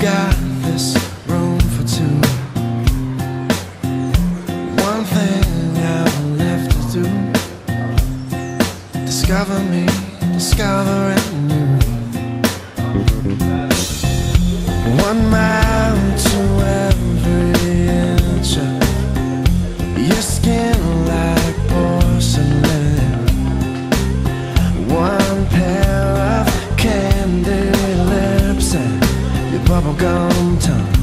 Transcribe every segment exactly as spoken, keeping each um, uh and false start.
got this room for two. One thing I've left to do: discover me, discovering you. One mile to every inch of your skin like porcelain. One pair of candy lips and your bubblegum tongue.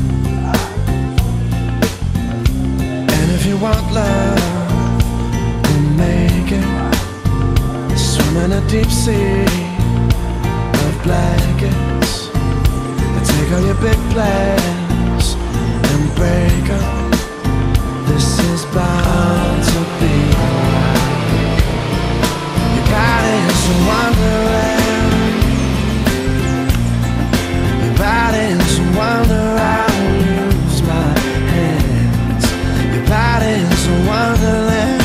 And if you want love, we'll make it. Swim in a deep sea of blankets. Take all your big plans and break them. This is bound to be. Your body is a wonderland. Your body is a wonder. I'll use my hands. Your body is a wonderland.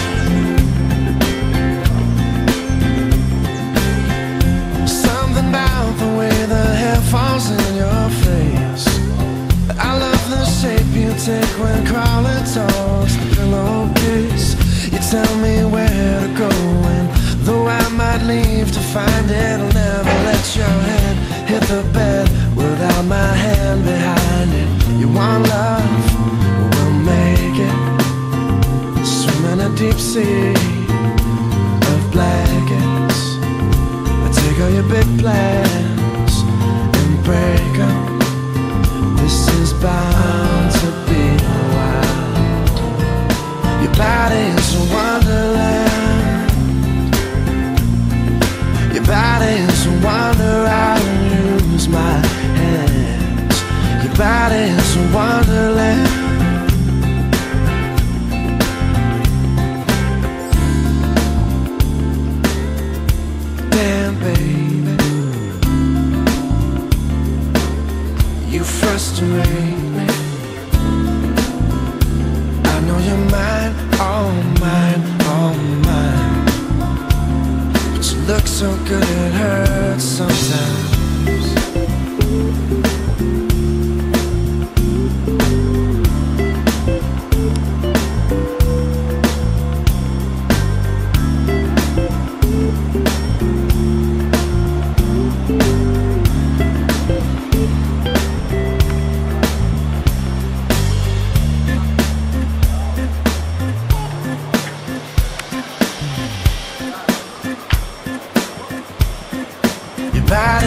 Something about the way the hair falls in your face. I love the shape you take when crawling towards the pillowcase. You tell me where to go, and though I might leave to find it, I'll never let your head hit the bed without my hand behind it. You want love? We'll make it. Swim in a deep sea of blankets. I take all your big plans and break them. This is bound to be a while. Your body is a wonderland. Your body is a wonder. I'll use my hands. Your body is a wonderland. Damn, baby, you frustrate me. I know you're mine, all mine, all mine. But you look so good it hurts sometimes. Your body